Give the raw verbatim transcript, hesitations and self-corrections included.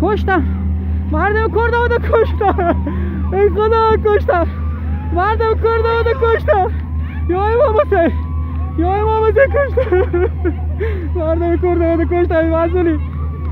کشتم مردم کردم و کشتم ای خدا کشتم مردم کردم و کشتم یا امام حسین یا امام حسین کشتم مردم کردم و کشتم ای مسئولی